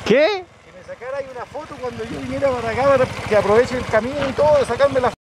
¿Qué? Que me sacara ahí una foto cuando yo viniera para acá, para que aproveche el camino y todo, sacarme la